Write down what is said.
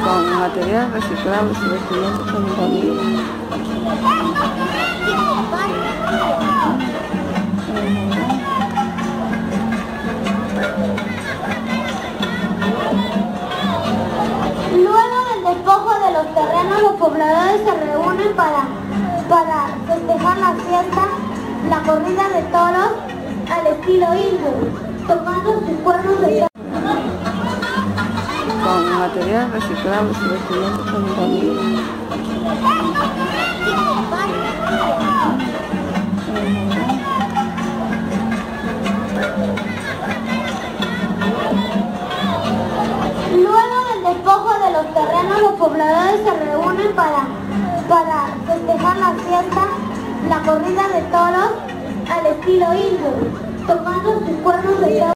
con materiales reciclables y vestimenta femenina. Luego del despojo de los terrenos, los pobladores se reúnen para festejar la fiesta, la corrida de toros al estilo indio, tocando sus cuernos de toro. Con materiales reciclables y vestimenta femenina. Luego del despojo de los terrenos, los pobladores se reúnen para festejar la fiesta, la corrida de toros al estilo indio, tocando sus cuernos de toro.